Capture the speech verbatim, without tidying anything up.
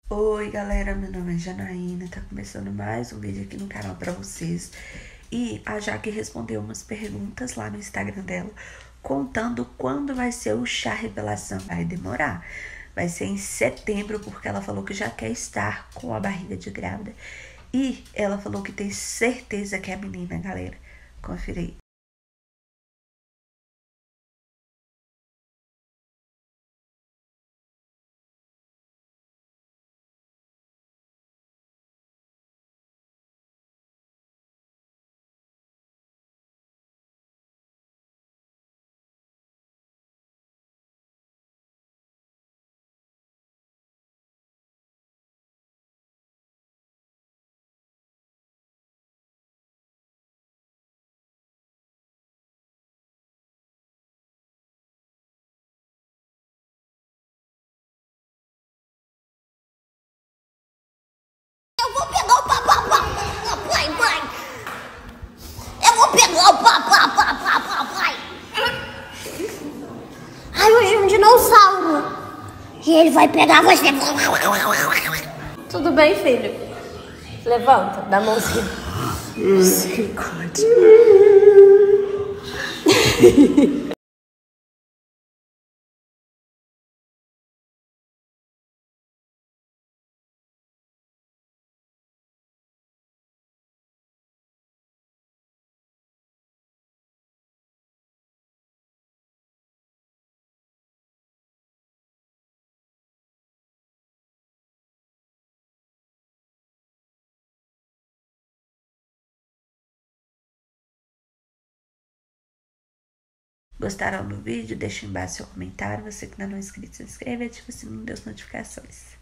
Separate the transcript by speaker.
Speaker 1: Oi galera, meu nome é Janaína, tá começando mais um vídeo aqui no canal pra vocês. E a Jaque respondeu umas perguntas lá no Instagram dela, contando quando vai ser o chá revelação. Vai demorar, vai ser em setembro, porque ela falou que já quer estar com a barriga de grávida. E ela falou que tem certeza que é menina, galera. Confira aí.
Speaker 2: Eu vou pegar o papai, pai. Eu vou pegar o papai, papai. Ai, hoje é um dinossauro. E ele vai pegar você.
Speaker 3: Tudo bem, filho? Levanta, dá a mãozinha.
Speaker 1: Misericórdia. Gostaram do vídeo? Deixa embaixo seu comentário. Você que ainda não é inscrito, se inscreve e ativa o sininho das notificações.